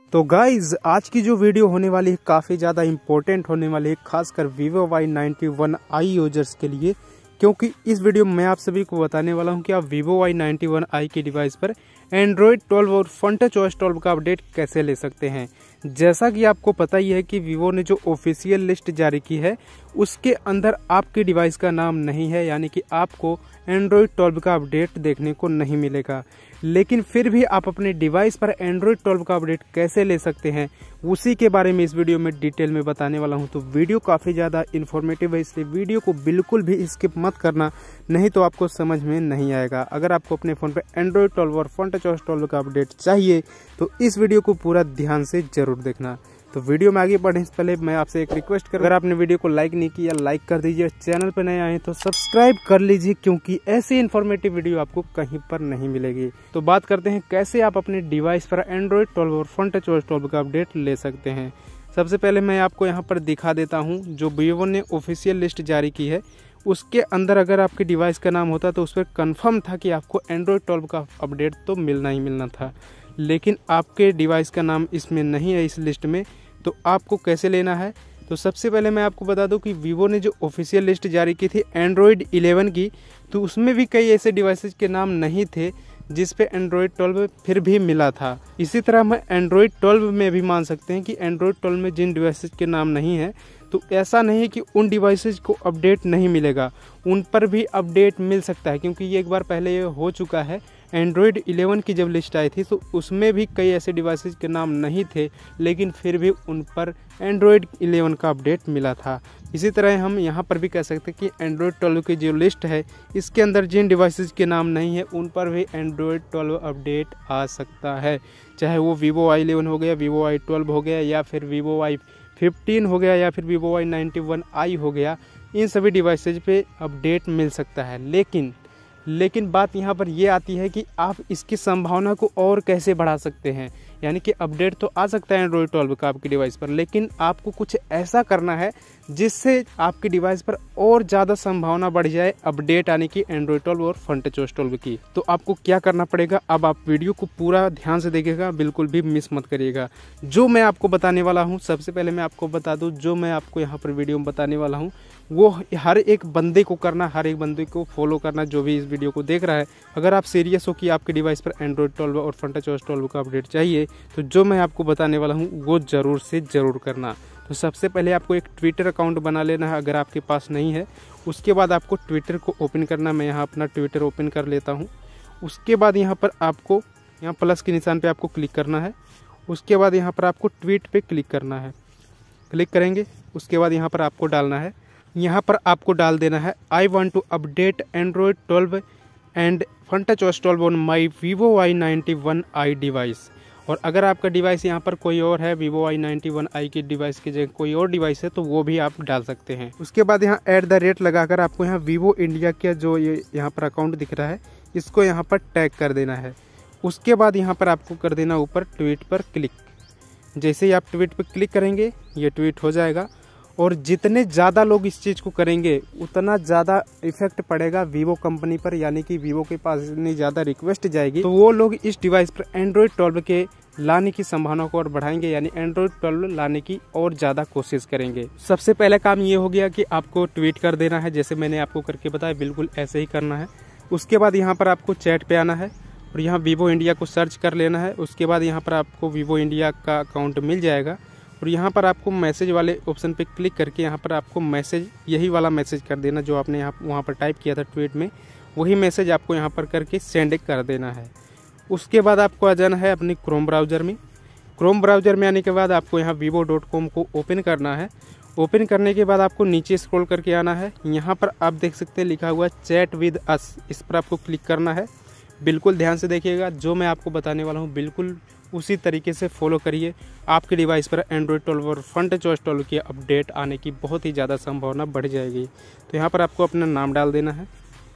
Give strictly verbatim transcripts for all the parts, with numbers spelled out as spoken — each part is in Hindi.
तो गाइज आज की जो वीडियो होने वाली है काफ़ी ज़्यादा इम्पोर्टेंट होने वाली है, खासकर Vivo Y ninety one i users के लिए, क्योंकि इस वीडियो में मैं आप सभी को बताने वाला हूं कि आप Vivo Y ninety one i के डिवाइस पर एंड्रॉयड ट्वेल्व और फंटच ओएस ट्वेल्व का अपडेट कैसे ले सकते हैं। जैसा कि आपको पता ही है कि वीवो ने जो ऑफिशियल लिस्ट जारी की है उसके अंदर आपके डिवाइस का नाम नहीं है, यानी कि आपको एंड्रॉयड ट्वेल्व का अपडेट देखने को नहीं मिलेगा। लेकिन फिर भी आप अपने डिवाइस पर एंड्रॉयड ट्वेल्व का अपडेट कैसे ले सकते हैं उसी के बारे में इस वीडियो में डिटेल में बताने वाला हूं। तो वीडियो काफ़ी ज़्यादा इन्फॉर्मेटिव है, इसलिए वीडियो को बिल्कुल भी स्किप मत करना, नहीं तो आपको समझ में नहीं आएगा। अगर आपको अपने फ़ोन पर एंड्रॉयड ट्वेल्व और फंटच ओएस ट्वेल्व का अपडेट चाहिए तो इस वीडियो को पूरा ध्यान से जरूर देखना। तो वीडियो में आगे बढ़ने से पहले मैं आपसे एक रिक्वेस्ट कर, अगर आपने वीडियो को लाइक नहीं किया लाइक कर दीजिए, चैनल पर नए आए तो सब्सक्राइब कर लीजिए, क्योंकि ऐसी इन्फॉर्मेटिव वीडियो आपको कहीं पर नहीं मिलेगी। तो बात करते हैं कैसे आप अपने डिवाइस पर एंड्रॉयड ट्वेल्व और फंटच ओएस ट्वेल्व का अपडेट ले सकते हैं। सबसे पहले मैं आपको यहाँ पर दिखा देता हूँ जो वीवो ने ऑफिशियल लिस्ट जारी की है उसके अंदर अगर आपके डिवाइस का नाम होता तो उस पर कन्फर्म था कि आपको एंड्रॉयड ट्वेल्व का अपडेट तो मिलना ही मिलना था, लेकिन आपके डिवाइस का नाम इसमें नहीं है इस लिस्ट में। तो आपको कैसे लेना है, तो सबसे पहले मैं आपको बता दूं कि वीवो ने जो ऑफिशियल लिस्ट जारी की थी एंड्रॉयड इलेवन की, तो उसमें भी कई ऐसे डिवाइसेज के नाम नहीं थे जिस पे एंड्रॉयड ट्वेल्व फिर भी मिला था। इसी तरह हम एंड्रॉयड ट्वेल्व में भी मान सकते हैं कि एंड्रॉयड ट्वेल्व में जिन डिवाइसेज के नाम नहीं है तो ऐसा नहीं है कि उन डिवाइसेज को अपडेट नहीं मिलेगा, उन पर भी अपडेट मिल सकता है, क्योंकि ये एक बार पहले ये हो चुका है। एंड्रॉयड इलेवन की जब लिस्ट आई थी तो उसमें भी कई ऐसे डिवाइसेज के नाम नहीं थे, लेकिन फिर भी उन पर एंड्रॉयड इलेवन का अपडेट मिला था। इसी तरह हम यहाँ पर भी कह सकते हैं कि एंड्रॉयड ट्वेल्व की जो लिस्ट है इसके अंदर जिन डिवाइसेज के नाम नहीं है उन पर भी एंड्रॉयड ट्वेल्व अपडेट आ सकता है, चाहे वो वीवो वाई इलेवन हो गया, वीवो वाई ट्वेल्व हो गया, या फिर वीवो वाई फिफ्टीन हो गया, या फिर Vivo Y ninety one i हो गया। इन सभी डिवाइसेज पे अपडेट मिल सकता है। लेकिन लेकिन बात यहाँ पर ये आती है कि आप इसकी संभावना को और कैसे बढ़ा सकते हैं। यानी कि अपडेट तो आ सकता है एंड्रॉयड ट्वेल्व का आपके डिवाइस पर, लेकिन आपको कुछ ऐसा करना है जिससे आपके डिवाइस पर और ज़्यादा संभावना बढ़ जाए अपडेट आने की एंड्रॉयड ट्वेल्व और फंटच ओएस ट्वेल्व की। तो आपको क्या करना पड़ेगा, अब आप वीडियो को पूरा ध्यान से देखिएगा, बिल्कुल भी मिस मत करिएगा। जो मैं आपको बताने वाला हूँ, सबसे पहले मैं आपको बता दूँ, जो मैं आपको यहाँ पर वीडियो में बताने वाला हूँ वो हर एक बंदे को करना, हर एक बंदे को फॉलो करना जो भी इस वीडियो को देख रहा है। अगर आप सीरियस हो कि आपके डिवाइस पर एंड्रॉयड ट्वेल्व और फंटच ओएस ट्वेल्व का अपडेट चाहिए तो जो मैं आपको बताने वाला हूँ वो ज़रूर से ज़रूर करना। तो सबसे पहले आपको एक ट्विटर अकाउंट बना लेना है अगर आपके पास नहीं है। उसके बाद आपको ट्विटर को ओपन करना, मैं यहाँ अपना ट्विटर ओपन कर लेता हूँ। उसके बाद यहाँ पर आपको यहाँ प्लस के निशान पे आपको क्लिक करना है। उसके बाद यहाँ पर आपको ट्वीट पे क्लिक करना है। क्लिक करेंगे उसके बाद यहाँ पर आपको डालना है, यहाँ पर आपको डाल देना है I want to update Android twelve and Funtouch OS twelve on my Vivo Y ninety one I device. और अगर आपका डिवाइस यहाँ पर कोई और है, Vivo Y ninety one i की डिवाइस की जगह कोई और डिवाइस है तो वो भी आप डाल सकते हैं। उसके बाद यहाँ ऐट द रेट लगाकर आपको यहाँ वीवो इंडिया का जो ये यहाँ पर अकाउंट दिख रहा है इसको यहाँ पर टैग कर देना है। उसके बाद यहाँ पर आपको कर देना ऊपर ट्वीट पर क्लिक। जैसे ही आप ट्वीट पर क्लिक करेंगे ये ट्वीट हो जाएगा, और जितने ज़्यादा लोग इस चीज़ को करेंगे उतना ज़्यादा इफेक्ट पड़ेगा वीवो कंपनी पर, यानी कि वीवो के पास इतनी ज़्यादा रिक्वेस्ट जाएगी तो वो लोग इस डिवाइस पर एंड्रॉयड ट्वेल्व के लाने की संभावना को और बढ़ाएंगे, यानी एंड्रॉयड ट्वेल्व लाने की और ज़्यादा कोशिश करेंगे। सबसे पहला काम ये हो गया कि आपको ट्वीट कर देना है, जैसे मैंने आपको करके बताया बिल्कुल ऐसे ही करना है। उसके बाद यहाँ पर आपको चैट पे आना है और यहाँ वीवो इंडिया को सर्च कर लेना है। उसके बाद यहाँ पर आपको वीवो इंडिया का अकाउंट मिल जाएगा और यहाँ पर आपको मैसेज वाले ऑप्शन पे क्लिक करके यहाँ पर आपको मैसेज, यही वाला मैसेज कर देना जो आपने यहाँ वहाँ पर टाइप किया था ट्वीट में, वही मैसेज आपको यहाँ पर करके सेंड कर देना है। उसके बाद आपको आ जाना है अपनी क्रोम ब्राउज़र में। क्रोम ब्राउज़र में आने के बाद आपको यहाँ वीवो डॉट कॉम को ओपन करना है। ओपन करने के बाद आपको नीचे स्क्रॉल करके आना है, यहाँ पर आप देख सकते हैं लिखा हुआ चैट विद अस, इस पर आपको क्लिक करना है। बिल्कुल ध्यान से देखिएगा, जो मैं आपको बताने वाला हूँ बिल्कुल उसी तरीके से फॉलो करिए। आपके डिवाइस पर एंड्रॉयड ट्वेल्व और फंटच ओएस ट्वेल्व की अपडेट आने की बहुत ही ज़्यादा संभावना बढ़ जाएगी। तो यहाँ पर आपको अपना नाम डाल देना है।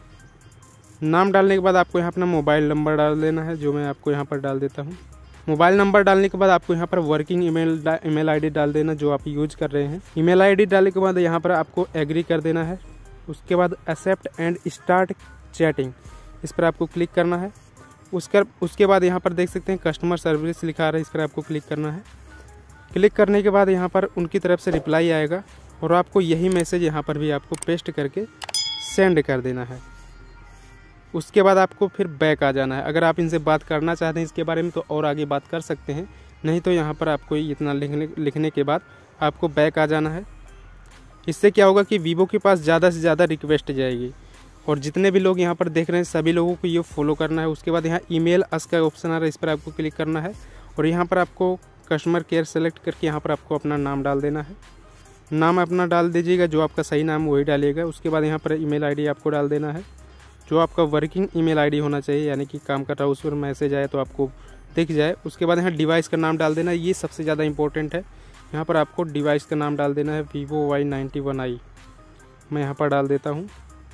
नाम डालने के बाद आपको यहाँ अपना मोबाइल नंबर डाल देना है, जो मैं आपको यहाँ पर डाल देता हूँ। मोबाइल नंबर डालने के बाद आपको यहाँ पर वर्किंग ईमेल ईमेल आईडी डाल देना जो आप यूज कर रहे हैं। ईमेल आईडी डालने के बाद यहाँ पर आपको एग्री कर देना है। उसके बाद एक्सेप्ट एंड स्टार्ट चैटिंग, इस पर आपको क्लिक करना है। उसका उसके बाद यहाँ पर देख सकते हैं कस्टमर सर्विस लिखा आ रहा है, इस पर आपको क्लिक करना है। क्लिक करने के बाद यहाँ पर उनकी तरफ से रिप्लाई आएगा और आपको यही मैसेज यहाँ पर भी आपको पेस्ट करके सेंड कर देना है। उसके बाद आपको फिर बैक आ जाना है। अगर आप इनसे बात करना चाहते हैं इसके बारे में तो और आगे बात कर सकते हैं, नहीं तो यहाँ पर आपको इतना लिखने लिखने के बाद आपको बैक आ जाना है। इससे क्या होगा कि वीवो के पास ज़्यादा से ज़्यादा रिक्वेस्ट जाएगी और जितने भी लोग यहाँ पर देख रहे हैं सभी लोगों को ये फॉलो करना है। उसके बाद यहाँ ईमेल अस का ऑप्शन आ रहा है, इस पर आपको क्लिक करना है और यहाँ पर आपको कस्टमर केयर सेलेक्ट करके यहाँ पर आपको अपना नाम डाल देना है। नाम अपना डाल दीजिएगा, जो आपका सही नाम वही डालिएगा। उसके बाद यहाँ पर ईमेल आईडी आपको डाल देना है, जो आपका वर्किंग ईमेल आईडी होना चाहिए, यानी कि काम कर रहा है, उस पर मैसेज आए तो आपको दिख जाए। उसके बाद यहाँ डिवाइस का नाम डाल देना है, ये सबसे ज़्यादा इंपॉर्टेंट है। यहाँ पर आपको डिवाइस का नाम डाल देना है Vivo Y ninety one i. मैं यहाँ पर डाल देता हूँ।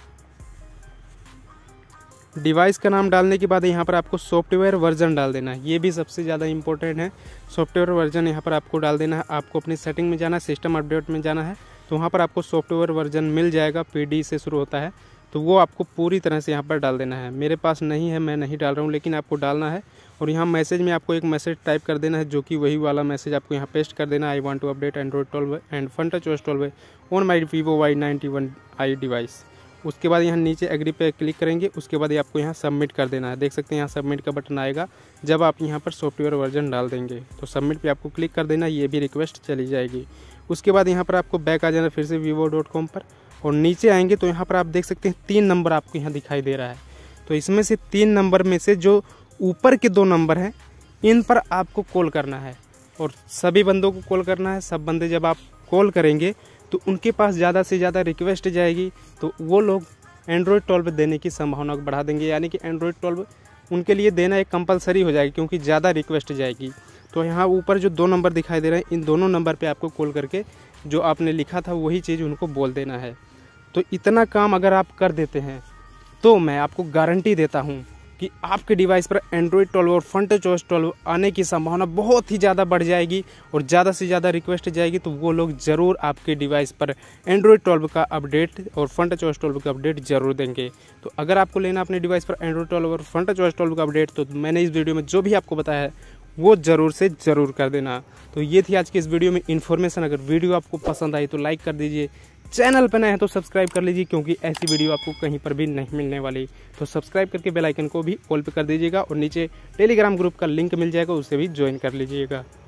डिवाइस का नाम डालने के बाद यहाँ पर आपको सॉफ्टवेयर वर्जन डाल देना है, ये भी सबसे ज़्यादा इंपॉर्टेंट है। सॉफ्टवेयर वर्जन यहाँ पर आपको डाल देना है। आपको अपनी सेटिंग में जाना है, सिस्टम अपडेट में जाना है, तो वहाँ पर आपको सॉफ्टवेयर वर्जन मिल जाएगा, पी डी से शुरू होता है, तो वो आपको पूरी तरह से यहाँ पर डाल देना है। मेरे पास नहीं है, मैं नहीं डाल रहा हूँ, लेकिन आपको डालना है। और यहाँ मैसेज में आपको एक मैसेज टाइप कर देना है, जो कि वही वाला मैसेज आपको यहाँ पेस्ट कर देना है। I want to update Android twelve and fun touch OS twelve on my Vivo Y ninety one I device. उसके बाद यहाँ नीचे एग्री पे क्लिक करेंगे। उसके बाद आपको यहाँ सबमिट कर देना है। देख सकते हैं यहाँ सबमिट का बटन आएगा जब आप यहाँ पर सॉफ्टवेयर वर्जन डाल देंगे, तो सबमिट पे आपको क्लिक कर देना, ये भी रिक्वेस्ट चली जाएगी। उसके बाद यहाँ पर आपको बैक आ जाना फिर से वीवो डॉट कॉम पर और नीचे आएंगे तो यहाँ पर आप देख सकते हैं तीन नंबर आपको यहाँ दिखाई दे रहा है। तो इसमें से तीन नंबर में से जो ऊपर के दो नंबर हैं इन पर आपको कॉल करना है और सभी बंदों को कॉल करना है। सब बंदे जब आप कॉल करेंगे तो उनके पास ज़्यादा से ज़्यादा रिक्वेस्ट जाएगी, तो वो लोग एंड्रॉयड ट्वेल्व देने की संभावना को बढ़ा देंगे, यानी कि एंड्रॉयड ट्वेल्व उनके लिए देना एक कंपलसरी हो जाएगी क्योंकि ज़्यादा रिक्वेस्ट जाएगी। तो यहाँ ऊपर जो दो नंबर दिखाई दे रहे हैं इन दोनों नंबर पे आपको कॉल करके जो आपने लिखा था वही चीज़ उनको बोल देना है। तो इतना काम अगर आप कर देते हैं तो मैं आपको गारंटी देता हूँ कि आपके डिवाइस पर एंड्रॉयड ट्वेल्व और फन टच ओएस ट्वेल्व आने की संभावना बहुत ही ज़्यादा बढ़ जाएगी और ज़्यादा से ज़्यादा रिक्वेस्ट जाएगी, तो वो लोग ज़रूर आपके डिवाइस पर एंड्रॉयड ट्वेल्व का अपडेट और फन टच ओएस ट्वेल्व का अपडेट जरूर देंगे। तो अगर आपको लेना अपने डिवाइस पर एंड्रॉयड ट्वेल्व और फन टच ओएस ट्वेल्व का अपडेट, तो मैंने इस वीडियो में जो भी आपको बताया है वो ज़रूर से ज़रूर कर देना। तो ये थी आज की इस वीडियो में इन्फॉर्मेशन। अगर वीडियो आपको पसंद आई तो लाइक कर दीजिए, चैनल पर नए हैं तो सब्सक्राइब कर लीजिए क्योंकि ऐसी वीडियो आपको कहीं पर भी नहीं मिलने वाली। तो सब्सक्राइब करके बेल आइकन को भी ऑल पे कर दीजिएगा और नीचे टेलीग्राम ग्रुप का लिंक मिल जाएगा, उसे भी ज्वाइन कर लीजिएगा।